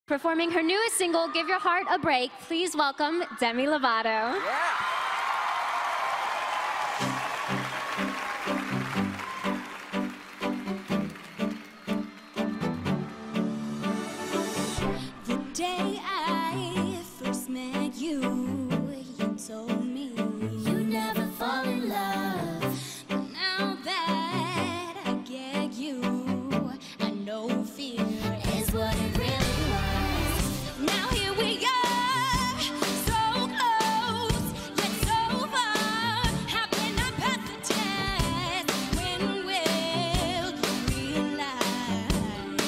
Performing her newest single, Give Your Heart a Break, please welcome Demi Lovato. Yeah. The day I first met you, you told me you never fall in love. But now that I get you, I know fear is what it really was. Now here we are, so close, yet so far. How can I pass the test? When will you realize?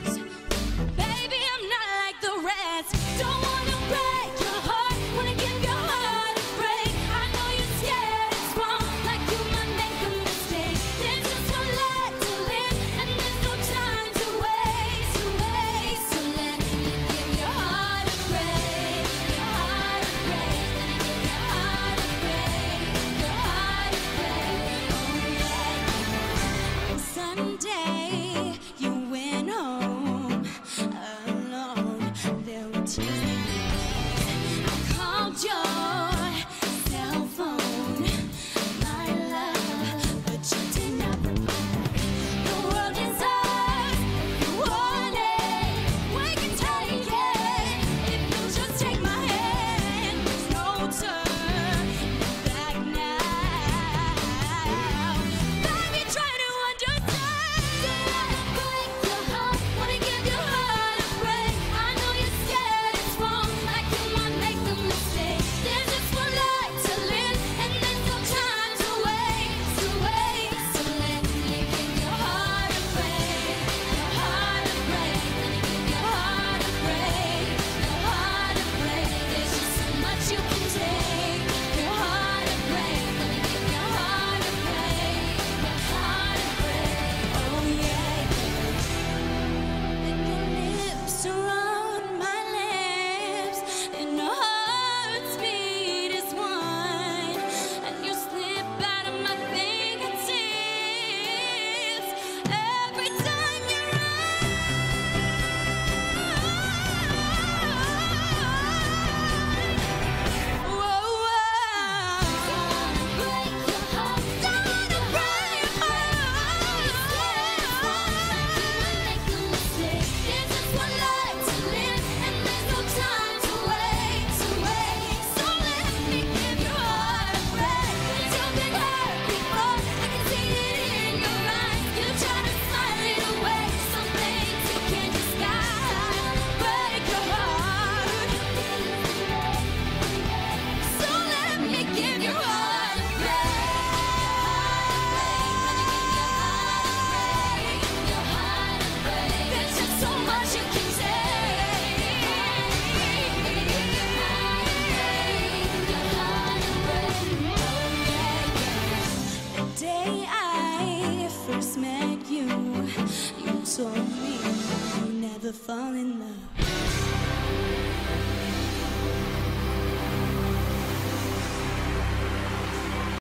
Baby, I'm not like the rest. Don't wanna break your heart, wanna give your heart a break. I know you're scared it's wrong, like you might make a mistake. There's just one life to live, and there's no time to waste, So let me give your heart a break, your heart a break. Let me give your heart a break, your heart a break. Oh yeah. Sunday, you went home alone. There were tears in your eyes. I called your cell phone, my love, but you did not reply. The world is ours, if you want it, we can take it. If you just take my hand, there's no turning back now. Baby, try to understand. Break your heart, wanna give your heart a break. I know you're scared it's wrong, like you might make a mistake. There's just one life to live, and there's no time to waste, So let me give your heart a break, your heart a break. Let me give your heart a break, your heart a break. There's just so much you can take. Your heart a break. Let me give your heart a break, your heart a break. Oh yeah. And your lips are on my lips, and our heart's beat is one, and you slip out of my fingertips every time you're told me you never fall in love.